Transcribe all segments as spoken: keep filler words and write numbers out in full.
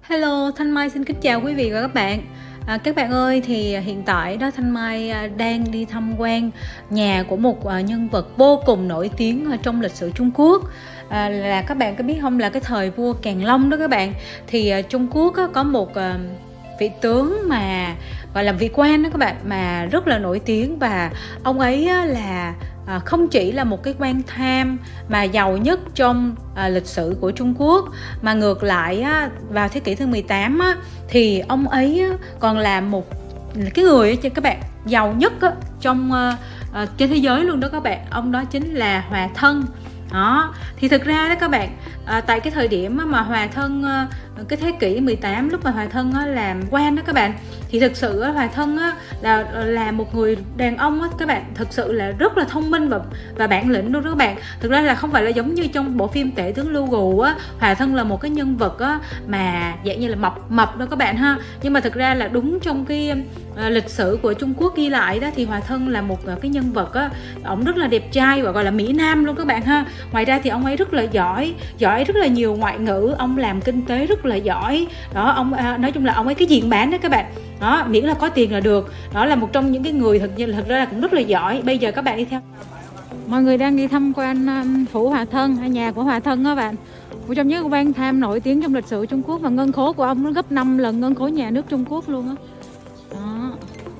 Hello, Thanh Mai xin kính chào quý vị và các bạn. À, các bạn ơi, thì hiện tại đó Thanh Mai đang đi tham quan nhà của một nhân vật vô cùng nổi tiếng trong lịch sử Trung Quốc. À, là các bạn có biết không, là cái thời vua Càn Long đó các bạn. Thì uh, Trung Quốc uh, có một uh, vị tướng mà gọi là vị quan đó các bạn, mà rất là nổi tiếng, và ông ấy uh, là À, không chỉ là một cái quan tham mà giàu nhất trong à, lịch sử của Trung Quốc, mà ngược lại á, vào thế kỷ thứ mười tám á, thì ông ấy á, còn là một cái người cho các bạn giàu nhất á, trong à, à, trên thế giới luôn đó các bạn. Ông đó chính là Hòa Thân. Đó, thì thực ra đó các bạn, à, tại cái thời điểm mà Hòa Thân, à, cái thế kỷ mười tám, lúc mà Hòa Thân á, làm quan đó các bạn, thì thực sự á, Hòa Thân á, là là một người đàn ông á, các bạn, thực sự là rất là thông minh và và bản lĩnh luôn đó các bạn. Thực ra là không phải là giống như trong bộ phim Tể tướng Lưu Gù á, Hòa Thân là một cái nhân vật á, mà dạng như là mập mập đó các bạn ha. Nhưng mà thực ra là đúng trong cái à, lịch sử của Trung Quốc ghi lại đó, thì Hòa Thân là một à, cái nhân vật á, ổng rất là đẹp trai và gọi là Mỹ Nam luôn các bạn ha. Ngoài ra thì ông ấy rất là giỏi, giỏi rất là nhiều ngoại ngữ, ông làm kinh tế rất là giỏi. Đó, ông à, nói chung là ông ấy cái diện bán đó các bạn. Đó, miễn là có tiền là được. Đó là một trong những cái người thật thật ra là cũng rất là giỏi. Bây giờ các bạn đi theo. Mọi người đang đi tham quan um, phủ Hòa Thân, hay nhà của Hòa Thân đó bạn. Một trong những quan tham nổi tiếng trong lịch sử Trung Quốc, và ngân khố của ông nó gấp năm lần ngân khố nhà nước Trung Quốc luôn á. Đó.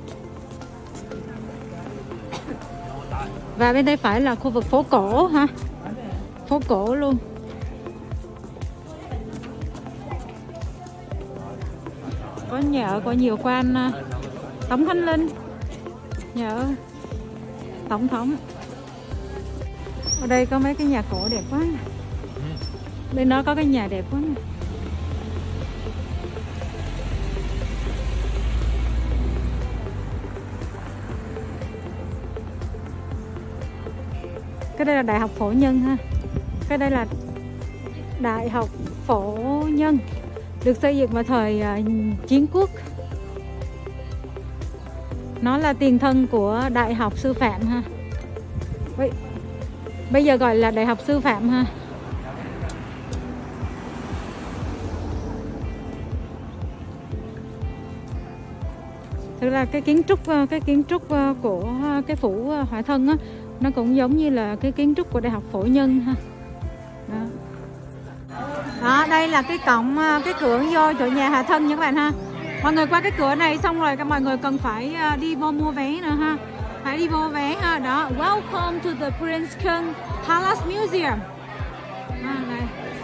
Và bên đây phải là khu vực phố cổ ha. Phố cổ luôn. Có nhà ở của nhiều quan, Tống Khánh Linh, nhà ở tổng thống. Ở đây có mấy cái nhà cổ đẹp quá. Bên đó có cái nhà đẹp quá. Cái đây là Đại học Phổ Nhân ha. Cái đây là Đại học Phổ Nhân, được xây dựng vào thời uh, Chiến Quốc. Nó là tiền thân của Đại học Sư phạm ha. Bây, bây giờ gọi là Đại học Sư phạm ha. Thực ra cái kiến trúc cái kiến trúc của cái phủ Hòa Thân á, nó cũng giống như là cái kiến trúc của Đại học Phổ Nhân ha. Đó. Đó, đây là cái cổng, cái cửa vô chỗ nhà Hòa Thân nha các bạn ha. Mọi người qua cái cửa này xong rồi các mọi người cần phải đi vô mua vé nữa ha. Phải đi vô vé ha. Đó, welcome to the Prince Kung Palace Museum. À, đây.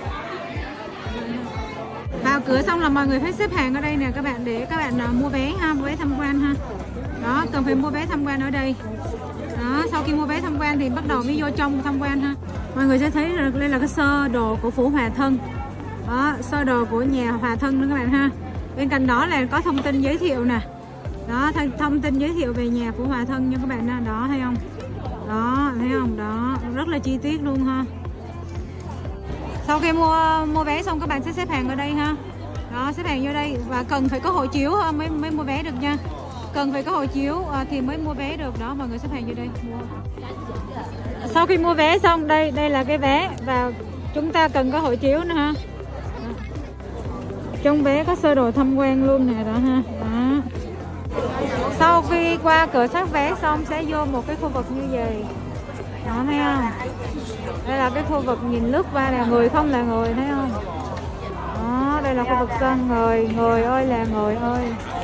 Vào cửa xong là mọi người phải xếp hàng ở đây nè các bạn, để các bạn mua vé ha, mua vé tham quan ha. Đó, cần phải mua vé tham quan ở đây. Đó, sau khi mua vé tham quan thì bắt đầu mới vô trong tham quan ha. Mọi người sẽ thấy là đây là cái sơ đồ của phủ Hòa Thân. Đó, sơ đồ của nhà Hòa Thân nữa các bạn ha. Bên cạnh đó là có thông tin giới thiệu nè. Đó, thông tin giới thiệu về nhà phủ Hòa Thân nha các bạn ha. Đó, thấy không? Đó, thấy không? Đó, rất là chi tiết luôn ha. Sau khi mua mua vé xong các bạn sẽ xếp hàng ở đây ha. Đó, xếp hàng vô đây, và cần phải có hộ chiếu mới mới mua vé được nha. Cần phải có hộ chiếu thì mới mua vé được. Đó, mọi người xếp hàng vô đây mua. Sau khi mua vé xong, đây đây là cái vé, và chúng ta cần có hộ chiếu nữa ha. Đó. Trong vé có sơ đồ tham quan luôn nè, đó ha. Đó. Sau khi qua cửa soát vé xong sẽ vô một cái khu vực như vậy. Đó, thấy không? Đây là cái khu vực nhìn lướt qua là người không là người, thấy không? Đó, đây là khu vực sân, người, người ơi là người ơi.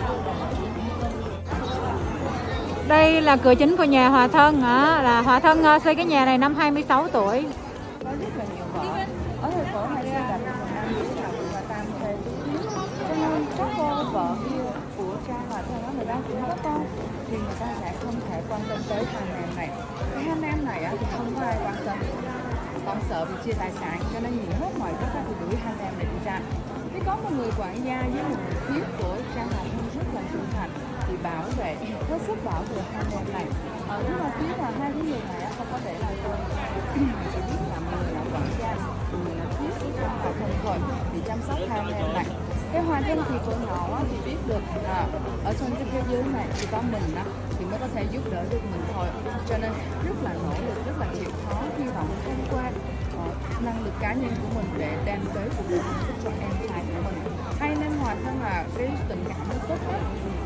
Đây là cửa chính của nhà Hòa Thân. Đó, là Hòa Thân xây cái nhà này năm hai mươi sáu tuổi. Có rất là nhiều vợ. Ở thành phố này xây đặt một năm rưỡi đầu và tam thê tứ thiếp. Cho nên các cô vợ yêu của cha Hòa Thân đó, người ta cũng có con, thì người ta sẽ không thể quan tâm tới hai anh em này. Cái anh em này thì không có ai quan tâm. Còn sợ bị chia tài sản, cho nên nhiều hết mọi cách thì đuổi hai anh em này đi ra. Thì có một người quản gia với một người thiếp của cha Hòa Thân rất là trung thành, thì bảo vệ, hết sức bảo vệ hai anh em này. Ờ, nhưng mà biết là hai cái người này không có để lại tôi. Chỉ biết là người là quản gia, người là thiếp của cha Hòa Thân rồi, thì chăm sóc hai anh em này. Cái Hòa Thân thì cô nhỏ thì biết được à, ở trên cái thế giới này chỉ có mình đó thì mới có thể giúp đỡ được mình thôi. Cho nên rất là nỗ lực, rất là chịu khó, hy vọng thông qua uh, năng lực cá nhân của mình để đem tới cuộc sống cho em trai của mình. Hai năm mà cái tình cảm nó tốt hết.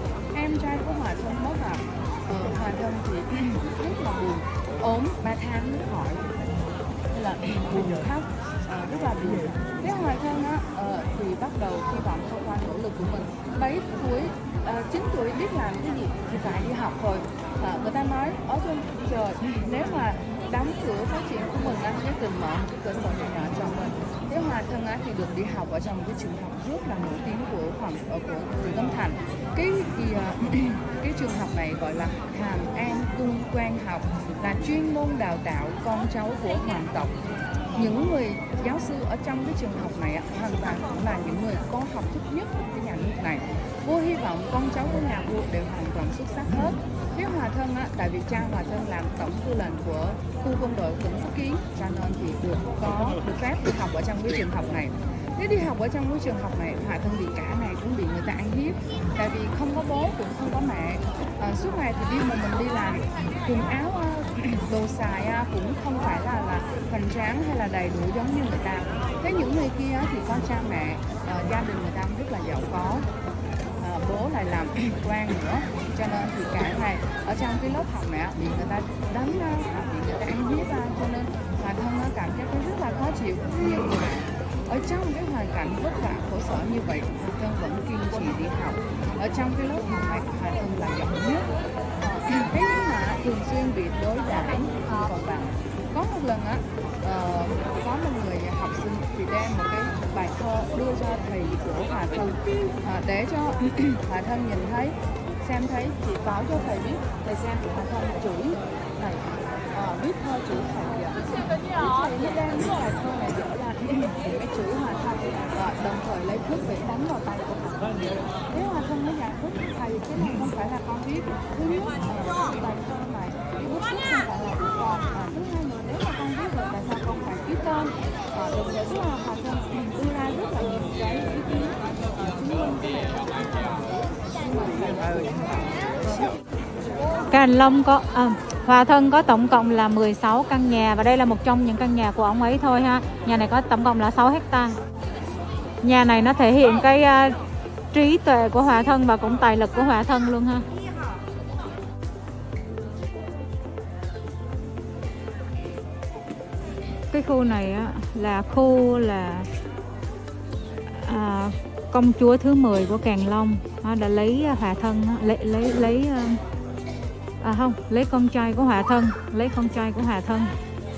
Em trai của Hòa Thân mất à, ờ, Hòa Thân thì rất là buồn, ốm ba tháng mới khỏi, nên là buồn khóc, à, rất là buồn. Cái Hòa Thân á, ờ, thì bắt đầu hy vọng thông qua nỗ lực của mình. Bảy tuổi, chín tuổi biết làm cái gì thì phải đi học rồi. À, người ta nói ở trên trời nếu mà đóng cửa phát triển của mình anh nhất định mở một cái cơ sở nhỏ nhỏ cho mình. Cái Hòa Thân á thì được đi học ở trong một cái trường học rất là nổi tiếng của Hoàng ở của Trần Tâm Thành. Cái thì, uh, cái trường học này gọi là Hàm An Cung Quan học, là chuyên môn đào tạo con cháu của hoàng tộc. Những người giáo sư ở trong cái trường học này hoàn toàn cũng là những người có học thức nhất của cái nhà nước này. Vua hy vọng con cháu của nhà vua đều hoàn toàn xuất sắc hết. Cái Hòa Thân á, tại vì cha Hòa Thân làm tổng tư lệnh của khu quân đội tỉnh Phúc Kiến, cho nên thì được có được phép đi học ở trong cái trường học này. Nếu đi học ở trong cái trường học này, Hòa Thân bị cả này cũng bị người ta ăn hiếp, tại vì không có bố cũng không có mẹ. À, suốt ngày thì đi mà mình đi làm, quần áo đồ xài cũng không phải là là hoành tráng hay là đầy đủ giống như người ta. Thế những người kia thì có cha mẹ, uh, gia đình người ta rất là giàu có, uh, bố lại làm quan nữa, cho nên thì cả ngày ở trong cái lớp học này bị người ta đánh, bị người ta ăn hiếp, cho nên Hòa Thân nó cảm giác rất là khó chịu. Nhưng mà ở trong cái hoàn cảnh vất vả khổ sở như vậy, Hòa Thân vẫn kiên trì đi học. Ở trong cái lớp học này, Hòa Thân là giỏi nhất. Thế nhưng mà thường xuyên bị đối đãi còn bạn. Có một lần á, uh, có một người học sinh thì đem một cái bài thơ đưa cho thầy của Hòa Thân, uh, để cho Hòa Thân nhìn thấy, xem thấy, thì báo cho thầy biết. Thầy xem Hòa Thân chửi thầy, uh, viết thơ chửi thầy vậy. Thầy mới đem cái bài thơ này dở ra thì mới chửi Hòa Thân, uh, đồng thời lấy thước để đánh vào tay của Hòa Thân. Nếu Hòa Thân mới giải thích thầy cái này không phải là con viết, thứ nhất uh, bài thơ này cái bút viết không phải là của con, à, thứ hai nữa nếu mà con viết rồi tại sao con phải viết tên. À, đồng thời tức là Hòa Thân đưa ra rất là nhiều cái ý kiến chứng minh cái này không phải là cái hành Long có à, Hòa Thân có tổng cộng là mười sáu căn nhà, và đây là một trong những căn nhà của ông ấy thôi ha. Nhà này có tổng cộng là sáu hecta. Nhà này nó thể hiện cái uh, trí tuệ của Hòa Thân và cũng tài lực của Hòa Thân luôn ha. Cái khu này á, là khu là à, công chúa thứ mười của Càn Long à, đã lấy Hòa Thân á, lấy lấy lấy à không lấy con trai của Hòa Thân lấy con trai của Hòa Thân.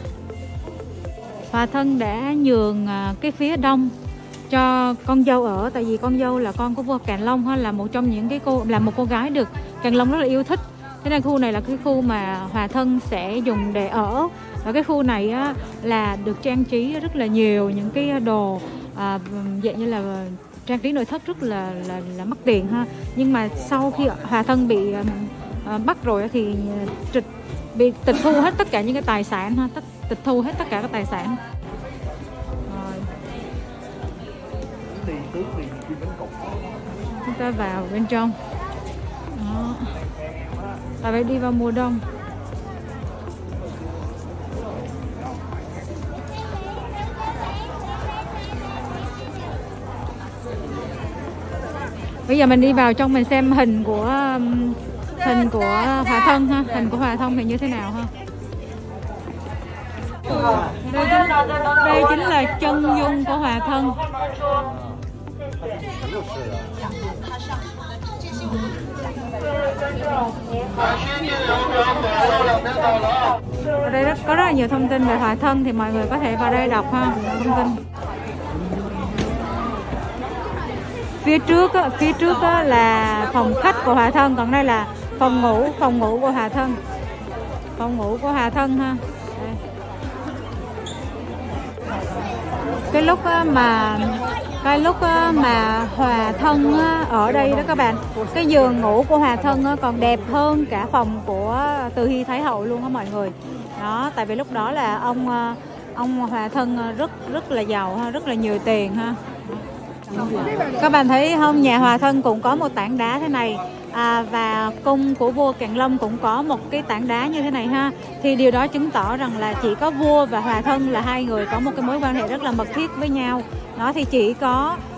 Hòa Thân đã nhường à, cái phía đông cho con dâu ở, tại vì con dâu là con của vua Càn Long ha, là một trong những cái cô là một cô gái được Càn Long rất là yêu thích. Thế nên khu này là cái khu mà Hòa Thân sẽ dùng để ở. Và cái khu này á, là được trang trí rất là nhiều những cái đồ à, dạng như là trang trí nội thất rất là là, là mắc tiền ha. Nhưng mà sau khi Hòa Thân bị à, bắt rồi thì trịch, bị tịch thu hết tất cả những cái tài sản ha, tất, tịch thu hết tất cả các tài sản. Rồi. Chúng ta vào bên trong. Đó. Ta phải đi vào mùa đông. Bây giờ mình đi vào trong mình xem hình của hình của Hòa Thân ha, hình của Hòa Thân thì như thế nào ha. Đây chính, đây chính là chân dung của Hòa Thân. Ở đây rất, có rất là nhiều thông tin về Hòa Thân, thì mọi người có thể vào đây đọc ha, thông tin. Phía trước á, phía trước á là phòng khách của Hòa Thân, còn đây là phòng ngủ, phòng ngủ của Hòa Thân. Phòng ngủ của Hòa Thân ha. Đây. Cái lúc á, mà cái lúc á, mà Hòa Thân á, ở đây đó các bạn, cái giường ngủ của Hòa Thân á, còn đẹp hơn cả phòng của Từ Hy Thái Hậu luôn á mọi người. Đó, tại vì lúc đó là ông ông Hòa Thân rất rất là giàu ha, rất là nhiều tiền ha. Các bạn thấy không, nhà Hòa Thân cũng có một tảng đá thế này à, và cung của vua Càn Long cũng có một cái tảng đá như thế này ha. Thì điều đó chứng tỏ rằng là chỉ có vua và Hòa Thân là hai người có một cái mối quan hệ rất là mật thiết với nhau. Đó, thì chỉ có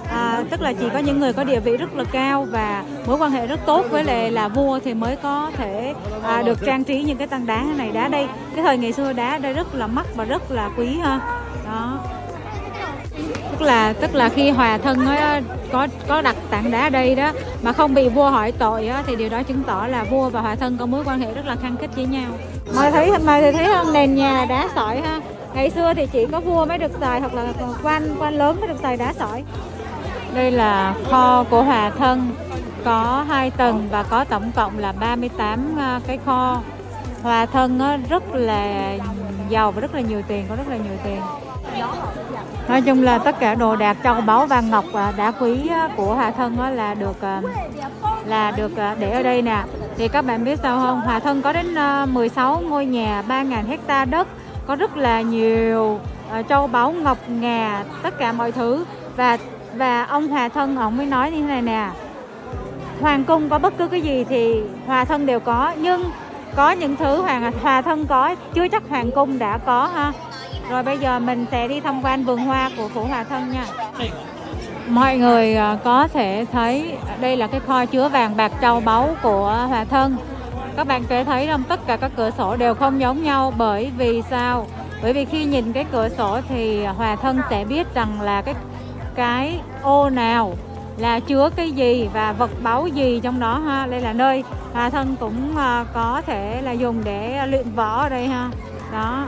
à, tức là chỉ có những người có địa vị rất là cao và mối quan hệ rất tốt với lại là vua thì mới có thể à, được trang trí những cái tảng đá này. Đá đây cái thời ngày xưa đá đây rất là mắc và rất là quý ha. Đó, tức là tức là khi Hòa Thân á, có có đặt tảng đá đây đó mà không bị vua hỏi tội á, thì điều đó chứng tỏ là vua và Hòa Thân có mối quan hệ rất là khăng khít với nhau. Mà thấy mà thấy không, nền nhà đá sỏi ha. Ngày xưa thì chỉ có vua mới được xài hoặc là quan quan lớn mới được xài đá sỏi. Đây là kho của Hòa Thân, có hai tầng và có tổng cộng là ba mươi tám cái kho. Hòa Thân á, rất là giàu và rất là nhiều tiền, có rất là nhiều tiền. Nói chung là tất cả đồ đạc châu báu vàng ngọc đá quý của Hòa Thân là được là được để ở đây nè. Thì các bạn biết sao không? Hòa Thân có đến mười sáu ngôi nhà, ba nghìn hecta đất, có rất là nhiều châu báu ngọc ngà, tất cả mọi thứ. Và và ông Hòa Thân ông mới nói như thế này nè: hoàng cung có bất cứ cái gì thì Hòa Thân đều có, nhưng có những thứ Hoàng Hòa Thân có chưa chắc hoàng cung đã có ha. Rồi bây giờ mình sẽ đi tham quan vườn hoa của phủ Hòa Thân nha. Mọi người có thể thấy đây là cái kho chứa vàng bạc châu báu của Hòa Thân. Các bạn có thấy không, tất cả các cửa sổ đều không giống nhau. Bởi vì sao? Bởi vì khi nhìn cái cửa sổ thì Hòa Thân sẽ biết rằng là cái cái ô nào là chứa cái gì và vật báu gì trong đó ha. Đây là nơi Hòa Thân cũng có thể là dùng để luyện võ ở đây ha. Đó.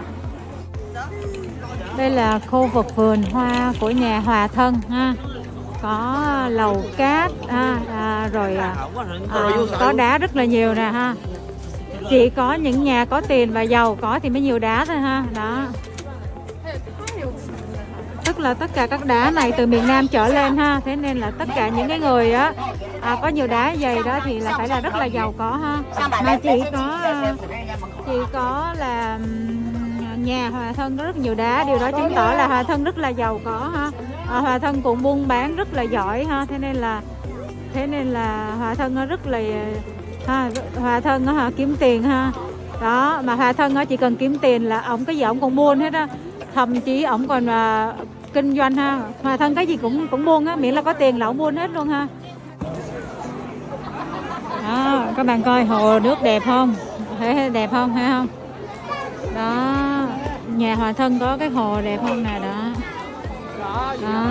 Đây là khu vực vườn hoa của nhà Hòa Thân ha. Có lầu cát ha, à, rồi à, có đá rất là nhiều nè ha. Chỉ có những nhà có tiền và giàu có thì mới nhiều đá thôi ha. Đó. Tức là tất cả các đá này từ miền Nam trở lên ha. Thế nên là tất cả những cái người á à, có nhiều đá dày đó thì là phải là rất là giàu có ha. Mà chỉ có chỉ có là nhà Hòa Thân có rất nhiều đá, điều đó chứng tỏ là Hòa Thân rất là giàu có ha. À, Hòa Thân cũng buôn bán rất là giỏi ha. Thế nên là thế nên là Hòa Thân rất là ha, Hòa Thân ha, kiếm tiền ha. Đó, mà Hòa Thân chỉ cần kiếm tiền là ổng cái gì ổng còn buôn hết á. Thậm chí ổng còn uh, kinh doanh ha. Hòa Thân cái gì cũng cũng buôn á, miễn là có tiền là ổng buôn hết luôn ha. Đó, các bạn coi hồ nước đẹp không? Thấy đẹp không? Thấy không? Đó, nhà Hòa Thân có cái hồ đẹp không nè. Đó. Đó.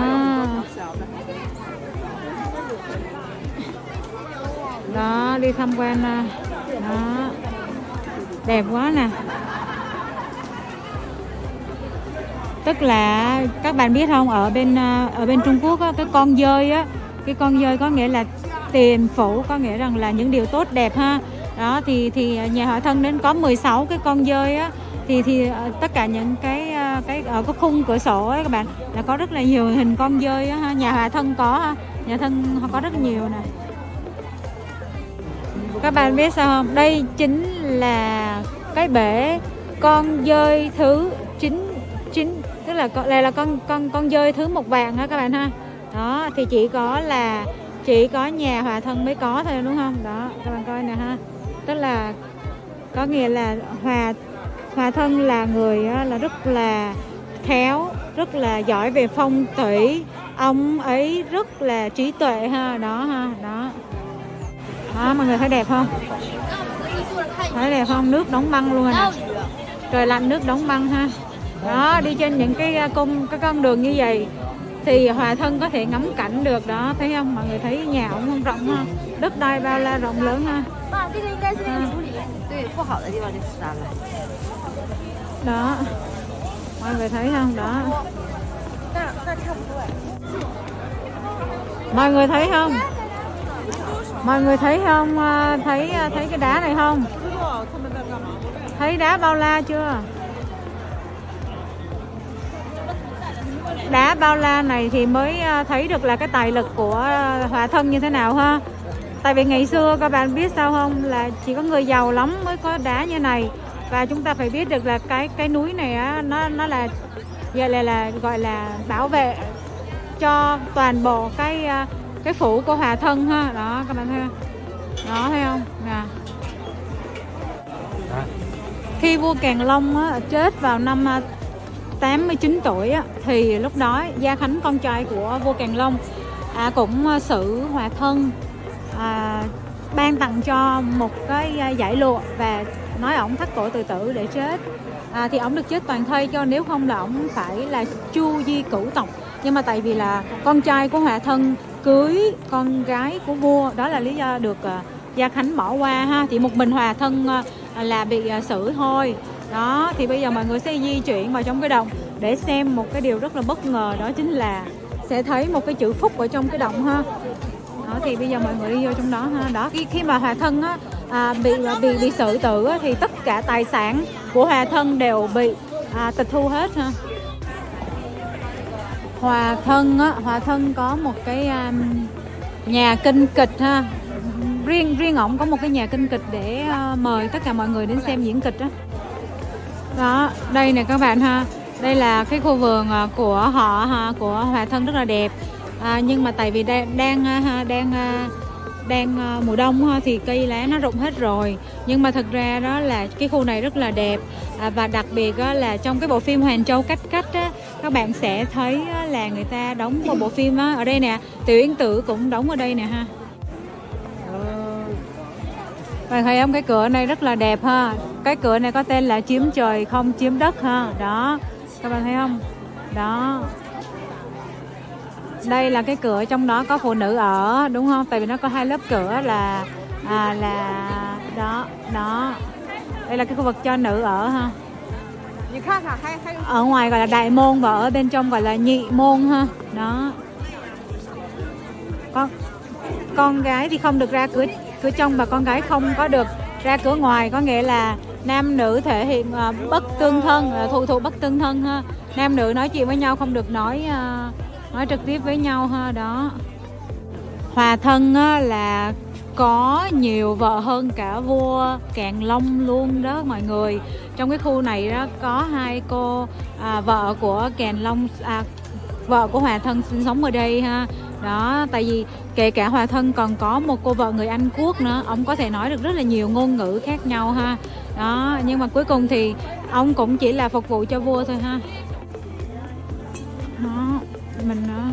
Đó, đi tham quan. Đó. Đẹp quá nè. Tức là các bạn biết không, ở bên ở bên Trung Quốc á, cái con dơi á, cái con dơi có nghĩa là tiền phủ, có nghĩa rằng là những điều tốt đẹp ha. Đó thì thì nhà Hòa Thân đến có mười sáu cái con dơi á, thì thì tất cả những cái cái ở cái khung cửa sổ ấy các bạn là có rất là nhiều hình con dơi á ha. Nhà Hòa Thân có ha, nhà Thân có rất nhiều nè. Các bạn biết sao không? Đây chính là cái bể con dơi thứ chín chín, tức là đây là con con con dơi thứ một vàng đó các bạn ha. Đó thì chỉ có là chỉ có nhà Hòa Thân mới có thôi đúng không? Đó các bạn coi nè ha. Tức là có nghĩa là Hòa Hòa Thân là người là rất là khéo, rất là giỏi về phong thủy. Ông ấy rất là trí tuệ ha. Đó ha. Đó. Đó, mọi người thấy đẹp không? Thấy đẹp không? Nước đóng băng luôn rồi nè. Trời lạnh nước đóng băng ha. Đó, đi trên những cái cung cái con đường như vậy thì Hòa Thân có thể ngắm cảnh được đó, thấy không? Mọi người thấy nhà ổng không rộng ha, đất đai bao la rộng lớn ha. Đó, mọi người thấy không? Đó, mọi người thấy không? Mọi người thấy không? Thấy thấy cái đá này không? Thấy đá bao la chưa? Đá bao la này thì mới thấy được là cái tài lực của Hòa Thân như thế nào ha. Tại vì ngày xưa các bạn biết sao không, là chỉ có người giàu lắm mới có đá như này. Và chúng ta phải biết được là cái cái núi này á, nó nó là vậy là, là gọi là bảo vệ cho toàn bộ cái cái phủ của Hòa Thân ha. Đó các bạn thấy không? Đó thấy không nè. Khi vua Càn Long á, chết vào năm tám mươi chín tuổi á, thì lúc đó Gia Khánh con trai của vua Càn Long à, cũng xử Hòa Thân à, ban tặng cho một cái giải lụa và nói ổng thắt cổ tự tử để chết. À, thì ổng được chết toàn thây, cho nếu không là ổng phải là chu di cửu tộc. Nhưng mà tại vì là con trai của Hòa Thân cưới con gái của vua, đó là lý do được uh, Gia Khánh bỏ qua ha. Thì một mình Hòa Thân uh, là bị uh, xử thôi. Đó, thì bây giờ mọi người sẽ di chuyển vào trong cái động để xem một cái điều rất là bất ngờ, đó chính là sẽ thấy một cái chữ phúc ở trong cái động ha. Đó, thì bây giờ mọi người đi vô trong đó ha. Đó, khi, khi mà Hòa Thân á, à, bị bị bị xử tử á, thì tất cả tài sản của Hòa Thân đều bị à, tịch thu hết ha. Hòa Thân á, Hòa Thân có một cái um, nhà kinh kịch ha. Riêng riêng ổng có một cái nhà kinh kịch để uh, mời tất cả mọi người đến xem diễn kịch đó. Đó, đây nè các bạn ha. Đây là cái khu vườn của họ ha, của Hòa Thân rất là đẹp. À, nhưng mà tại vì đang đang đang đang mùa đông ha, thì cây lá nó rụng hết rồi. Nhưng mà thật ra đó là cái khu này rất là đẹp. À, và đặc biệt đó là trong cái bộ phim Hoàng Châu Cách Cách á, các bạn sẽ thấy là người ta đóng một bộ phim á, ở đây nè, Tiểu Yến Tử cũng đóng ở đây nè ha. Bạn thấy không, cái cửa này rất là đẹp ha. Cái cửa này có tên là chiếm trời không chiếm đất ha. Đó, các bạn thấy không? Đó. Đây là cái cửa, trong đó có phụ nữ ở, đúng không? Tại vì nó có hai lớp cửa là à, là đó, đó. Đây là cái khu vực cho nữ ở ha. Ở ngoài gọi là đại môn và ở bên trong gọi là nhị môn ha. Đó. Con con gái thì không được ra cửa cửa trong và con gái không có được ra cửa ngoài, có nghĩa là nam nữ thể hiện uh, bất tương thân, uh, thụ thụ bất tương thân ha. Nam nữ nói chuyện với nhau không được nói uh, nói trực tiếp với nhau ha. Đó. Hòa Thân uh, là có nhiều vợ hơn cả vua Càn Long luôn đó mọi người. Trong cái khu này đó có hai cô à, vợ của Càn Long, à, vợ của Hòa Thân sinh sống ở đây ha. Đó, tại vì kể cả Hòa Thân còn có một cô vợ người Anh Quốc nữa, ông có thể nói được rất là nhiều ngôn ngữ khác nhau ha. Đó, nhưng mà cuối cùng thì ông cũng chỉ là phục vụ cho vua thôi ha. Đó, mình đó.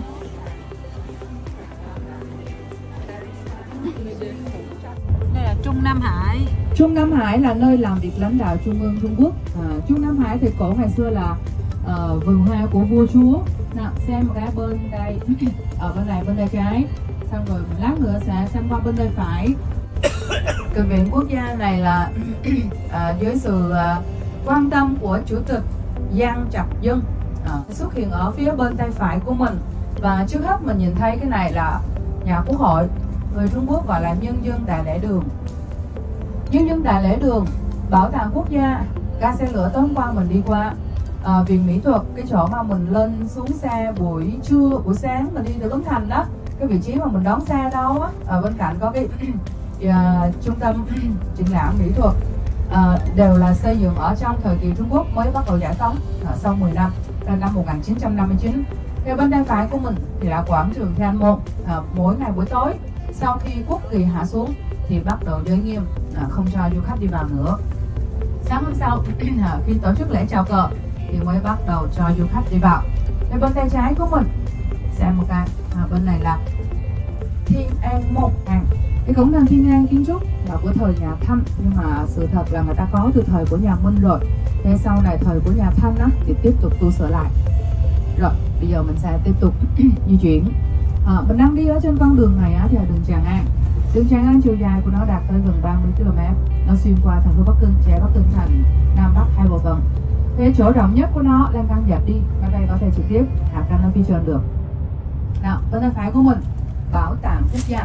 Đây là Trung Nam Hải. Trung Nam Hải là nơi làm việc lãnh đạo trung ương Trung Quốc. À, Trung Nam Hải thì cổ ngày xưa là uh, vườn hoa của vua chúa. Nào, xem một cái bên đây, ở bên này bên tay trái, xong rồi lát nữa sẽ xem qua bên tay phải. Thư viện quốc gia này là uh, dưới sự uh, quan tâm của chủ tịch Giang Trạch Dân, uh, xuất hiện ở phía bên tay phải của mình. Và trước hết mình nhìn thấy cái này là nhà quốc hội, người Trung Quốc gọi là nhân dân đại lễ đường. Nhân dân đại lễ đường, bảo tàng quốc gia, ga xe lửa tối hôm qua mình đi qua, à, viện mỹ thuật, cái chỗ mà mình lên xuống xe buổi trưa, buổi sáng mình đi từ Bến Thành đó, cái vị trí mà mình đón xe đó á, ở bên cạnh có cái uh, trung tâm triển lãm mỹ thuật, uh, đều là xây dựng ở trong thời kỳ Trung Quốc mới bắt đầu giải phóng uh, sau mười năm, là năm một nghìn chín trăm năm mươi chín. Theo bên tay phải của mình thì là quảng trường Thiên An Môn. Uh, mỗi ngày buổi tối sau khi quốc kỳ hạ xuống thì bắt đầu giới nghiêm, uh, không cho du khách đi vào nữa. Sáng hôm sau khi tổ chức lễ chào cờ thì mới bắt đầu cho du khách đi vào. Bên bên tay trái của mình xem một cái, à, bên này là Thiên An Môn. À, cái cổng thành Thiên An kiến trúc là của thời nhà Thanh, nhưng mà sự thật là người ta có từ thời của nhà Minh rồi. Thế sau này thời của nhà Thanh á, thì tiếp tục tu sửa lại. Rồi bây giờ mình sẽ tiếp tục di chuyển. À, mình đang đi ở trên con đường này á, thì là đường Tràng An. Đường Tràng An chiều dài của nó đạt tới gần ba mươi ki lô mét. Nó xuyên qua thành phố Bắc Kinh, chạy Bắc Kinh thành Nam Bắc hai bộ phận. Cái chỗ rộng nhất của nó lan can dẹp đi, máy bay có thể trực tiếp hạ cánh ở phía trên được. Nào, bên tay phải của mình, bảo tàng quốc gia.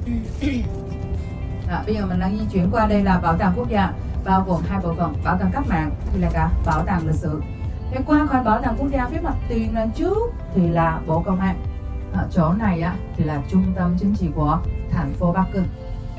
À, bây giờ mình đang di chuyển qua đây là bảo tàng quốc gia, bao gồm hai bộ phận, bảo tàng cách mạng thì là cả bảo tàng lịch sử. Thế qua khỏi bảo tàng quốc gia phía mặt tiền lên trước thì là bộ công an. Ở chỗ này á, thì là trung tâm chính trị của thành phố Bắc Kinh.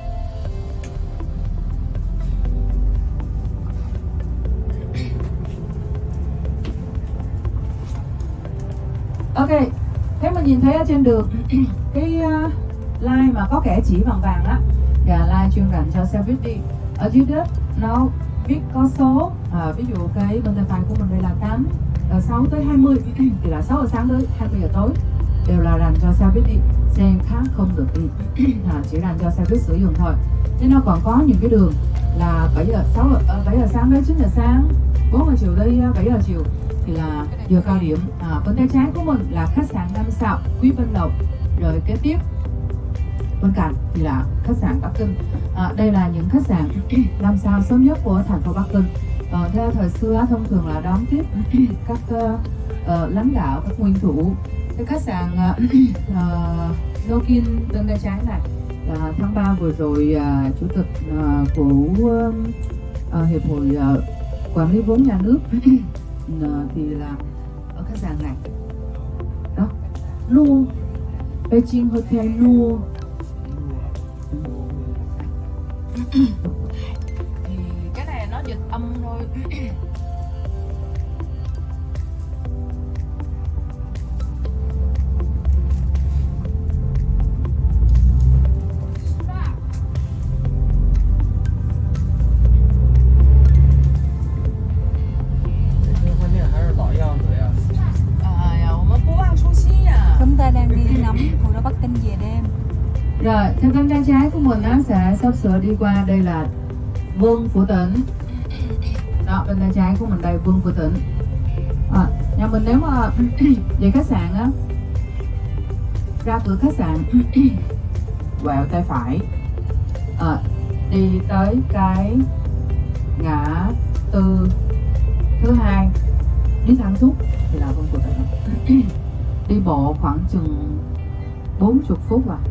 Ok, thế mình nhìn thấy ở trên đường cái uh, line mà có kẻ chỉ vàng vàng á, là line chuyên dành cho xe buýt đi. Ở dưới đất nó viết có số, à, ví dụ cái bên tay phải của mình đây là tám, là sáu tới hai mươi thì là sáu giờ sáng tới hai mươi giờ tối, đều là dành cho xe buýt đi. xe khác không được đi, à, chỉ dành cho xe buýt sử dụng thôi. Nên nó còn có những cái đường là bảy giờ sáu bảy giờ sáng đến chín giờ sáng, bốn giờ chiều tới bảy giờ chiều thì là giờ cao điểm. À, bên tay trái của mình là khách sạn năm sao Quý Vân Lộc, rồi kế tiếp bên cạnh thì là khách sạn Bắc Kinh. À, đây là những khách sạn năm sao sớm nhất của thành phố Bắc Kinh. À, theo thời xưa thông thường là đón tiếp các uh, uh, lãnh đạo, các nguyên thủ. Cái khách sạn uh, uh, Nokin bên tay trái này là tháng ba vừa rồi uh, chủ tịch uh, của uh, uh, hiệp hội uh, quản lý vốn nhà nước uh, thì là ở khách sạn này đó, Nua Beijing Hotel Nua. Thì cái này nó dịch âm thôi. Chúng ta đang đi ngắm thủ đô Bắc Kinh về đêm. Rồi, theo bên tay trái của mình nó sẽ sắp sửa đi qua đây là Vương Phủ Tỉnh. Đó, bên tay trái của mình đây Vương Phủ Tỉnh. À, nhà mình nếu mà về khách sạn á, ra cửa khách sạn quẹo tay phải, à, đi tới cái ngã tư thứ hai, đi thẳng xuống thì là Vương Phủ Tỉnh. Đi bộ khoảng chừng bốn mươi phút à.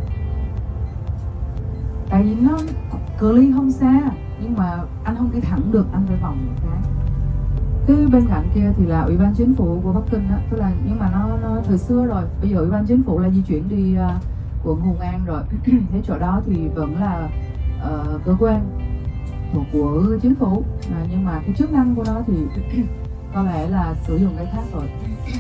Tại vì nó cự ly không xa, nhưng mà anh không đi thẳng được, anh phải vòng một cái. Cái bên cạnh kia thì là Ủy ban Chính phủ của Bắc Kinh đó, tức là nhưng mà nó nó thời xưa rồi. Bây giờ Ủy ban Chính phủ là di chuyển đi uh, quận Hùng An rồi. Thế chỗ đó thì vẫn là uh, cơ quan thuộc của chính phủ, à, nhưng mà cái chức năng của nó thì có lẽ là sử dụng cái khác rồi.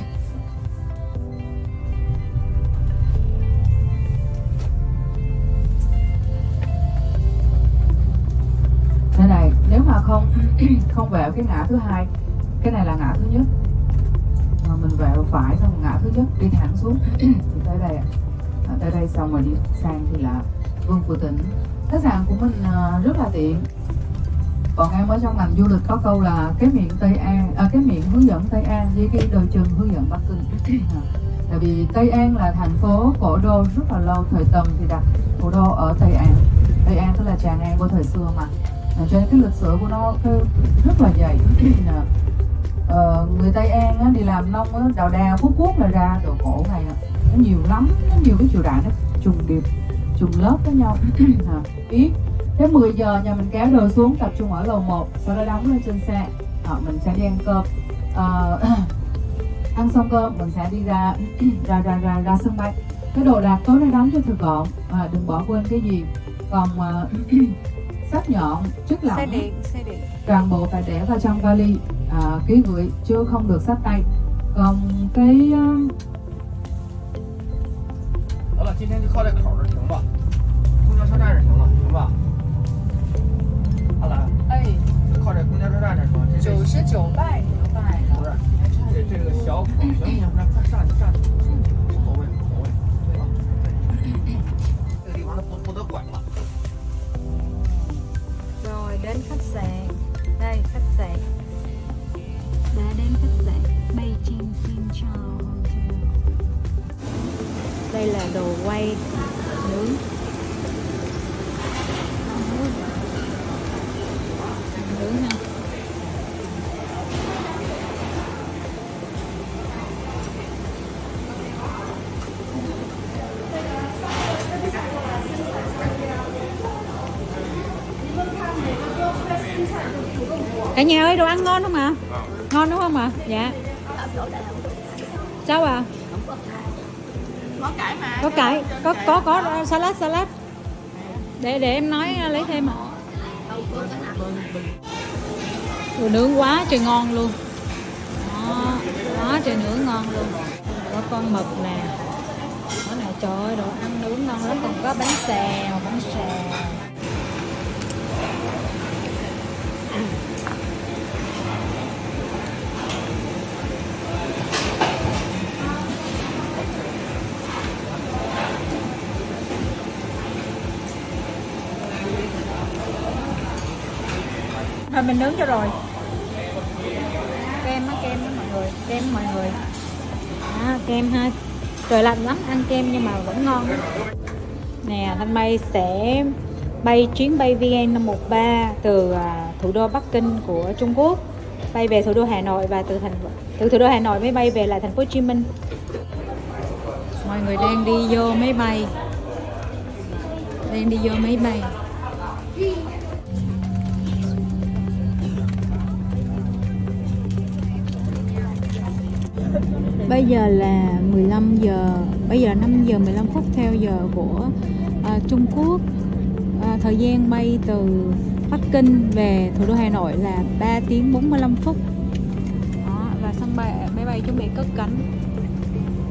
Thế này, nếu mà không không vẹo cái ngã thứ hai, cái này là ngã thứ nhất, mà mình vẹo phải xong ngã thứ nhất đi thẳng xuống thì tới đây, à, tới đây xong rồi đi sang thì là Vương Phủ Tỉnh. Khách sạn của mình uh, rất là tiện. Bọn em ở trong ngành du lịch có câu là cái miệng Tây An, à, cái miệng hướng dẫn Tây An với cái đôi chân hướng dẫn Bắc Kinh. Tại vì Tây An là thành phố cổ đô rất là lâu, thời Tần thì đặt thủ đô ở Tây An. Tây An tức là Tràng An của thời xưa mà. À, cho nên cái lịch sử của nó cái rất là dày. ờ, người Tây An á, đi làm nông á, đào đào Phú Quốc là ra đồ cổ này à. Nó nhiều lắm, nó nhiều cái triều đại nó trùng điệp, trùng lớp với nhau. À, biết tới mười giờ nhà mình kéo đồ xuống tập trung ở lầu một, sau đó đóng lên trên xe. À, mình sẽ đi ăn cơm. À, ăn xong cơm mình sẽ đi ra ra ra ra ra sân bay. Cái đồ đạc tối nay đóng cho thật gọn, à, đừng bỏ quên cái gì. Còn uh, sách nhọn, chất lỏng, Xe điện, xe điện. toàn bộ phải để vào trong vali, à, ký gửi chứ không được xách tay. Còn cái uh... 好了，今天就靠这口这停吧，公交车站这停了，行吧？阿兰， 哎， 就靠这公交车站这停，这九十九拜拜了。 不是，这这个小口，行行，那那站就站，无所谓无所谓，对吧？对，这个地方它不不得拐了。 Rồi đến khách sạn. Đây khách sạn. Đã đến khách sạn Beijing Central Hotel. Đây là đồ quay nướng. Nướng ha. Cả nhà ơi, đồ ăn ngon không ạ? À? Ngon đúng không ạ? À? Dạ. Sao ạ? À? Có cải mà. Có cải, có có có salad salad. Để để em nói lấy thêm ạ. Đồ nướng quá trời ngon luôn. Đó, quá trời nướng ngon luôn. Có con mực nè. Đó nè, trời ơi, đồ ăn nướng ngon lắm, còn có bánh xèo, bánh xèo. Thôi mình nướng cho rồi. Kem á, kem đó mọi người, kem mọi người. À, kem ha. Trời lạnh lắm, ăn kem nhưng mà vẫn ngon. Nè, Thanh Mai sẽ bay chuyến bay vê en năm một ba từ thủ đô Bắc Kinh của Trung Quốc bay về thủ đô Hà Nội, và từ thành từ thủ đô Hà Nội mới bay về lại thành phố Hồ Chí Minh. Mọi người đang đi vô máy bay. Đang đi vô máy bay. Bây giờ là mười lăm giờ, bây giờ là năm giờ mười lăm phút theo giờ của uh, Trung Quốc. Uh, thời gian bay từ Bắc Kinh về thủ đô Hà Nội là ba tiếng bốn mươi lăm phút. Đó, và sân bay máy bay chuẩn bị cất cánh.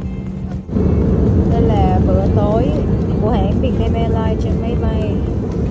Đây là bữa tối của hãng Vietnam Airlines trên máy bay.